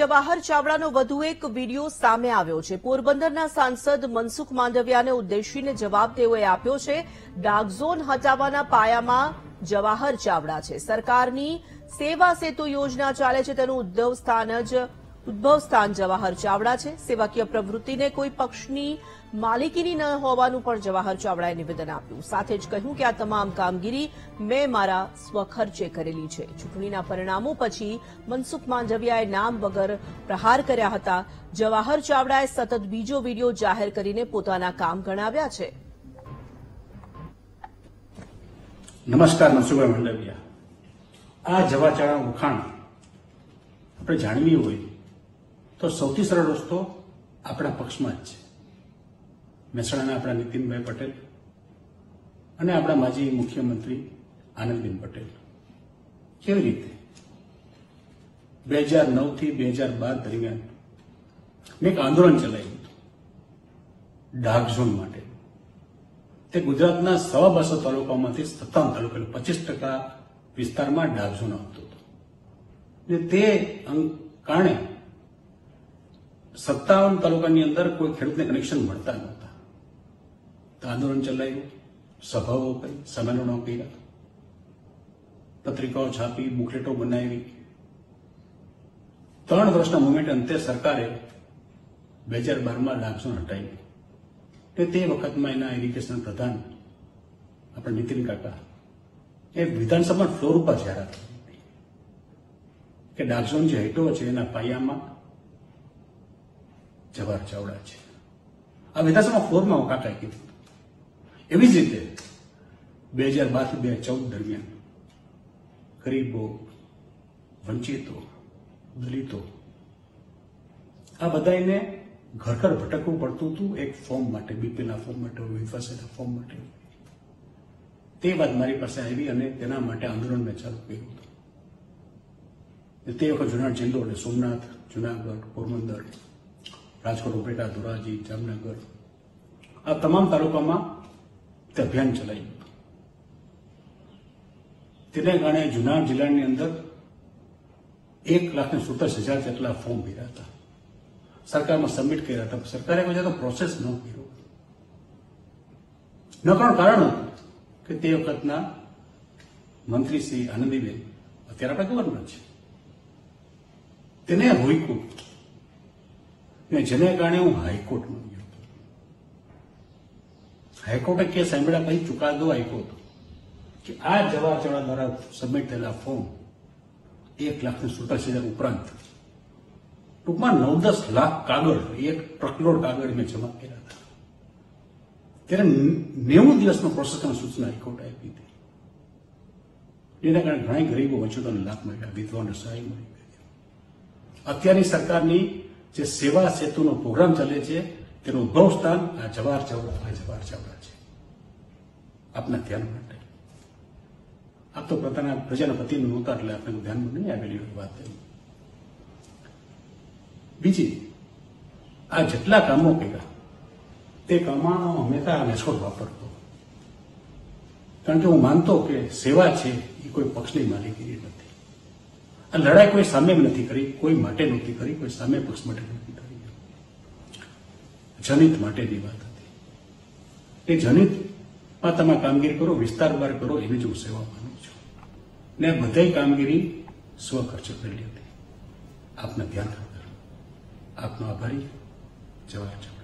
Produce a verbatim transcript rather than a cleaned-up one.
જવાહર ચાવડાનો વધુ એક વિડીયો સામે આવ્યો છે। પોરબંદરના સાંસદ મનસુખ માંડવિયાને ઉદ્દેશીને જવાબ તેઓએ આપ્યો છે। ડાર્ક ઝોન હટાવવાના પાયામાં જવાહર ચાવડા છે। સરકારની સેવા સેતુ યોજના ચાલે છે, તેનું ઉદ્ભવ સ્થાન જ ઉદ્ભવ સ્થાન જવાહર ચાવડા છે। સેવાકીય પ્રવૃત્તિને કોઈ પક્ષની માલિકીની ન હોવાનું પણ જવાહર ચાવડાએ નિવેદન આપ્યું। સાથે જ કહ્યું કે આ તમામ કામગીરી મેં મારા સ્વખર્ચે કરેલી છે। ચૂંટણીના પરિણામો પછી મનસુખ માંડવિયાએ નામ વગર પ્રહાર કર્યા હતા। જવાહર ચાવડાએ સતત બીજો વિડીયો જાહેર કરીને પોતાના કામ ગણાવ્યા છે। નમસ્કાર, મનસુખભાઈ માંડવિયા। આ જવાહર ચાવડાનું વખાણ આપણે જાણવી હોય તો સૌથી સરળ રસ્તો આપણા પક્ષમાં જ છે। મહેસાણાના આપણા નીતિનભાઈ પટેલ અને આપણા માજી મુખ્યમંત્રી આનંદબેન પટેલ કેવી રીતે બે હજાર નવ થી બે હજાર બાર દરમિયાન મેં એક આંદોલન ચલાવ્યું હતું ડાર્ક ઝોન માટે। તે ગુજરાતના સવા બસો તાલુકામાંથી સત્તાવન તાલુકા પચીસ ટકા વિસ્તારમાં ડાર્ક ઝોન આવતો હતો ને તે કારણે સત્તાવન તાલુકાની અંદર કોઈ ખેડૂતને કનેક્શન મળતા નહોતા। તો આંદોલન ચલાવ્યું, સભાઓ કરી, સંમેલનો કર્યા, પત્રિકાઓ છાપી, બુકલેટો બનાવી। ત્રણ વર્ષના મુવમેન્ટ અંતે સરકારે બે હજાર બારમાં ડાર્ક ઝોન હટાવી કે તે વખતમાં એના ઇરિગેશન પ્રધાન આપણા નીતિન કાકા એ વિધાનસભા ફ્લોર ઉપર જાહેરાત કરી કે ડાર્ક ઝોન જે હટ્યો છે એના પાયામાં જવાહર ચાવડા છે। આ વિધાનસભા ફ્લોરમાં કાકાએ કીધું। એવી જ રીતે બે હજાર બાર થી બે હજાર ચૌદ દરમિયાન ગરીબો, વંચિતો, દલિતો આ બધાને ઘર ઘર ભટકવું પડતું હતું એક ફોર્મ માટે, બીપીએલના ફોર્મ માટે, વિધવાસના ફોર્મ માટે। તે વાત મારી પાસે આવી અને તેના માટે આંદોલન મેં ચાલુ કર્યું હતું। તે વખત જુનાગઢ જિલ્લો એટલે સોમનાથ, જુનાગઢ, પોરબંદર, રાજકોટ, ઉપલેટા, ધોરાજી, જામનગર આ તમામ તાલુકામાં તે અભિયાન ચલાવ્યું હતું। તેને કારણે જુનાગઢ જિલ્લાની અંદર એક લાખ ને સુડતાલીસ હજાર જેટલા ફોર્મ ભર્યા હતા, સરકારમાં સબમિટ કર્યા હતા। સરકારે કોઈ જાતનો પ્રોસેસ ન કર્યો ન કરવાનું કારણ હતું કે તે વખતના મંત્રી શ્રી આનંદીબેન અત્યારે આપણે ગવર્નર છે, તેને રોક્યું ને જેને કારણે હું હાઈકોર્ટમાં ગયો હતો। હાઈકોર્ટે કેસ સાંભળ્યા પછી ચુકાદો આપ્યો હતો કે આ જવાહર ચાવડા દ્વારા સબમિટ થયેલા ફોર્મ એક લાખ ને સુડતાલીસ હજાર ઉપરાંત ટૂંકમાં નવ દસ લાખ કાગળ, એક ટ્રકલોડ કાગળ મેં જમા કર્યા હતા। ત્યારે નેવું દિવસનો પ્રોસેસ કરવાની સૂચના હાઈકોર્ટે આપી હતી। એના કારણે ઘણા ગરીબો વંચિતોને લાભ મળ્યા, વિધવાઓને સહાય મળી ગઈ। અત્યારની સરકારની જે સેવા સેતુનો પ્રોગ્રામ ચાલે છે તેનું ઉદ્ભવ સ્થાન આ જવાહર ચાવડા આ જવાહર ચાવડા છે। આપના ધ્યાન માટે આપ તો પોતાના પ્રજાના પતિનું નહોતા એટલે આપણે ધ્યાનમાં નહીં આવેલી વાત થઈ। બીજી, આ જેટલા કામો કર્યા તે કામોનો હંમેશા લેસકોટ વાપરતો, કારણ કે હું માનતો કે સેવા છે એ કોઈ પક્ષની માલિકીની નથી। આ લડાઈ કોઈ સામે નથી કરી, કોઈ માટે નથી કરી, કોઈ સામે પક્ષ માટે નથી કરી, જનિત માટેની વાત હતી। એ જનિતમાં તમે કામગીરી કરો, વિસ્તાર બહાર કરો, એની જ હું સેવા માનું છું ને બધી કામગીરી સ્વખર્ચે કરેલી હતી। આપના ધ્યાન ખાતર આપનો આભારી, જવાહર ચાવડા।